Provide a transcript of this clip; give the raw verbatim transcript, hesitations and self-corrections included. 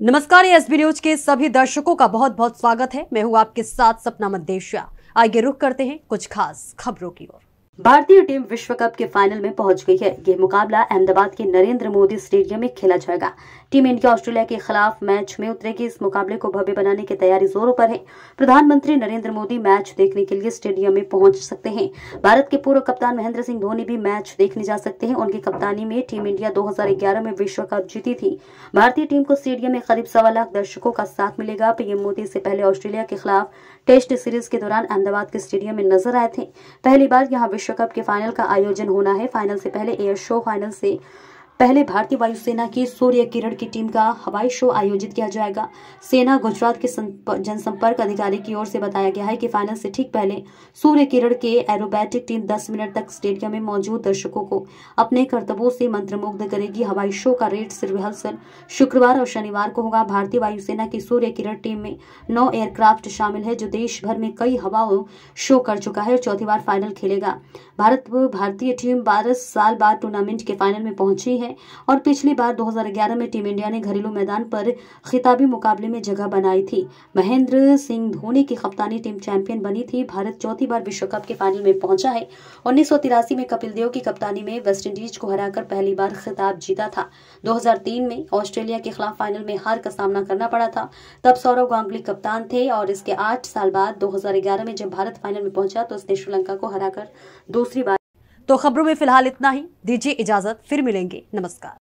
नमस्कार, ये SB news के सभी दर्शकों का बहुत बहुत स्वागत है। मैं हूं आपके साथ सपना मदेशिया। आइए रुक करते हैं कुछ खास खबरों की ओर। भारतीय टीम विश्व कप के फाइनल में पहुंच गई है। यह मुकाबला अहमदाबाद के नरेंद्र मोदी स्टेडियम में खेला जाएगा। टीम इंडिया ऑस्ट्रेलिया के खिलाफ मैच में उतरेगी। इस मुकाबले को भव्य बनाने की तैयारी जोरों पर है। प्रधानमंत्री नरेंद्र मोदी मैच देखने के लिए स्टेडियम में पहुंच सकते हैं। भारत के पूर्व कप्तान महेंद्र सिंह धोनी भी मैच देखने जा सकते हैं। उनकी कप्तानी में टीम इंडिया दो हजार ग्यारह में विश्व कप जीती थी। भारतीय टीम को स्टेडियम में करीब सवा लाख दर्शकों का साथ मिलेगा। पीएम मोदी इससे पहले ऑस्ट्रेलिया के खिलाफ टेस्ट सीरीज के दौरान अहमदाबाद के स्टेडियम में नजर आए थे। पहली बार यहाँ विश्व कप के फाइनल का आयोजन होना है। फाइनल से पहले एयर शो फाइनल से पहले भारतीय वायुसेना की सूर्य किरण की टीम का हवाई शो आयोजित किया जाएगा। सेना गुजरात के जनसंपर्क अधिकारी की ओर से बताया गया है कि फाइनल से ठीक पहले सूर्य किरण के एरोबैटिक टीम दस मिनट तक स्टेडियम में मौजूद दर्शकों को अपने करतबों से मंत्रमुग्ध करेगी। हवाई शो का रेट रिहर्सल शुक्रवार और शनिवार को होगा। भारतीय वायुसेना की सूर्य किरण टीम में नौ एयरक्राफ्ट शामिल है, जो देश भर में कई हवाओं शो कर चुका है और चौथी बार फाइनल खेलेगा। भारत भारतीय टीम बारह साल बाद टूर्नामेंट के फाइनल में पहुंची है और पिछली बार दो हजार ग्यारह में टीम इंडिया ने घरेलू मैदान पर खिताबी मुकाबले में जगह बनाई थी। महेंद्र सिंह धोनी की कप्तानी टीम चैंपियन बनी थी। भारत चौथी बार विश्व कप के फाइनल में पहुंचा है। उन्नीस सौ तिरासी में कपिल देव की कप्तानी में वेस्टइंडीज को हराकर पहली बार खिताब जीता था। दो हजार तीन में ऑस्ट्रेलिया के खिलाफ फाइनल में हार का सामना करना पड़ा था। तब सौरव गांगुली कप्तान थे और इसके आठ साल बाद दो हजार ग्यारह में जब भारत फाइनल में पहुंचा तो उसने श्रीलंका को हराकर दूसरी बार। तो खबरों में फिलहाल इतना ही। दीजिए इजाजत, फिर मिलेंगे। नमस्कार।